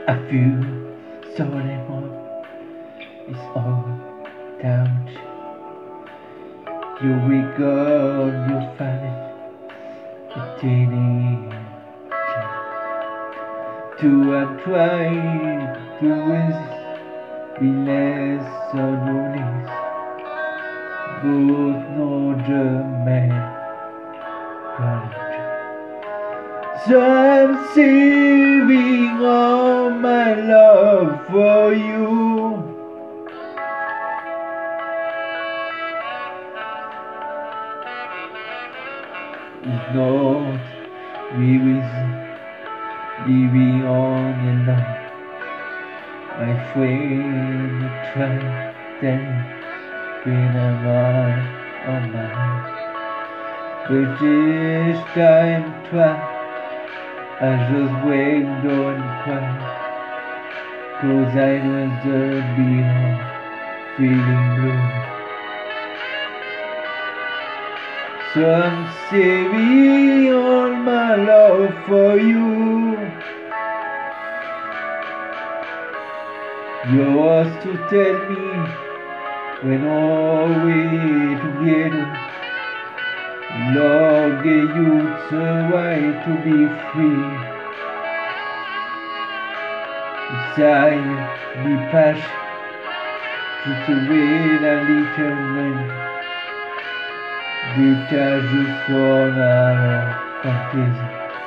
I feel so anymore. It's all doubt. You wiggle, you find it. It's I'm trying to resist, be less on your knees. Both know the man. So I'm saving all my love for you. It's not living on alone. My friend tried then when I'm on mine. But this time try, I just wait, don't cry, 'cause I wasn't be home, feeling blue. So I'm saving all my love for you. Yours to tell me when all we together. Lord gave you the right to be free. Desire, be passion, just a way a little man. Détache son âme fantaisie.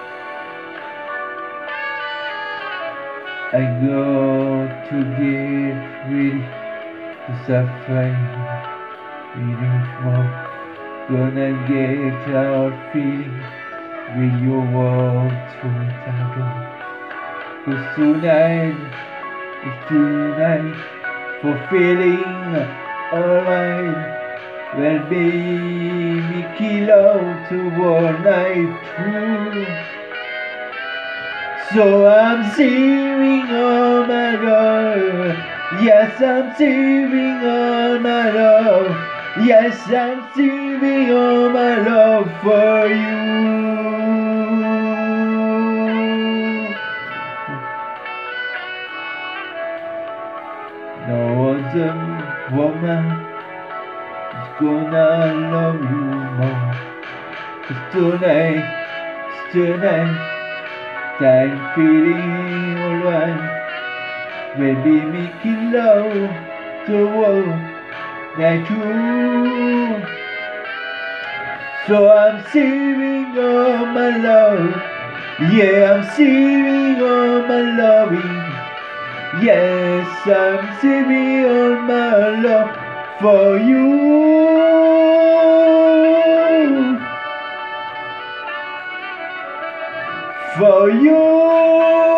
I got to get ready to suffer. More. Gonna get out feeling when you walk through that door. 'Cause tonight is tonight for feeling alright. Well, baby, kill out all night through. So I'm saving all my love. Yes, I'm saving all my love. Yes, I'm saving all my love for you. No other woman is gonna love you more. 'Cause tonight, I'm feeling alright. Baby, making love the world night too. So I'm saving all my love. Yeah, I'm saving all my loving. Yes, I'm saving all my love for you. For you.